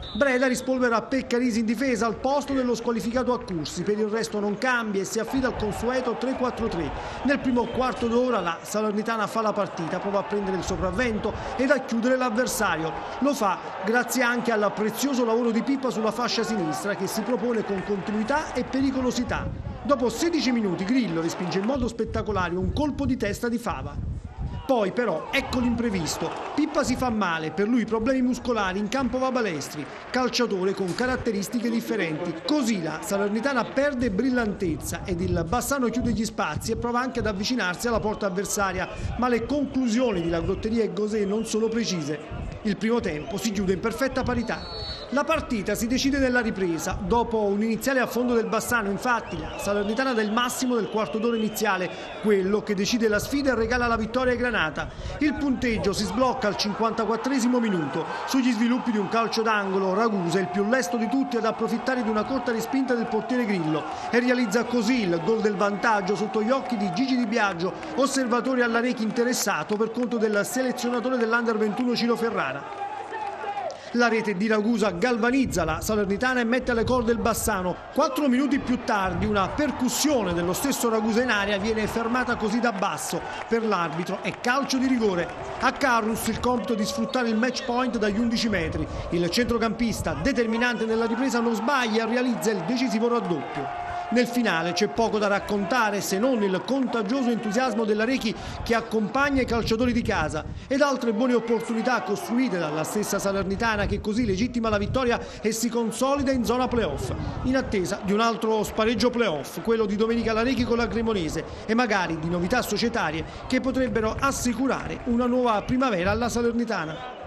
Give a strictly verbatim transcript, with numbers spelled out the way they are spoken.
Breda rispolvera Peccarisi in difesa al posto dello squalificato Accursi, per il resto non cambia e si affida al consueto tre quattro tre. Nel primo quarto d'ora la Salernitana fa la partita, prova a prendere il sopravvento ed a chiudere l'avversario. Lo fa grazie anche al prezioso lavoro di Pippa sulla fascia sinistra, che si propone con continuità e pericolosità. Dopo sedici minuti Grillo respinge in modo spettacolare un colpo di testa di Fava. Poi però ecco l'imprevisto, Pippa si fa male, per lui problemi muscolari, in campo va Balestri, calciatore con caratteristiche differenti. Così la Salernitana perde brillantezza ed il Bassano chiude gli spazi e prova anche ad avvicinarsi alla porta avversaria, ma le conclusioni di Lagrotteria e Gosé non sono precise. Il primo tempo si chiude in perfetta parità. La partita si decide nella ripresa. Dopo un iniziale affondo del Bassano, infatti, la Salernitana dà il massimo del quarto d'ora iniziale, quello che decide la sfida e regala la vittoria ai Granata. Il punteggio si sblocca al cinquantaquattresimo minuto. Sugli sviluppi di un calcio d'angolo, Ragusa è il più lesto di tutti ad approfittare di una corta respinta del portiere Grillo e realizza così il gol del vantaggio sotto gli occhi di Gigi Di Biagio, osservatore all'Arechi interessato per conto del selezionatore dell'Under ventuno Ciro Ferrara. La rete di Ragusa galvanizza la Salernitana e mette alle corde il Bassano. Quattro minuti più tardi una percussione dello stesso Ragusa in area viene fermata così da basso. Per l'arbitro è calcio di rigore. A Carrus il compito di sfruttare il match point dagli undici metri. Il centrocampista, determinante nella ripresa, non sbaglia e realizza il decisivo raddoppio. Nel finale c'è poco da raccontare se non il contagioso entusiasmo dell'Arechi che accompagna i calciatori di casa ed altre buone opportunità costruite dalla stessa Salernitana, che così legittima la vittoria e si consolida in zona playoff, in attesa di un altro spareggio playoff, quello di domenica all'Arechi con la Cremonese, e magari di novità societarie che potrebbero assicurare una nuova primavera alla Salernitana.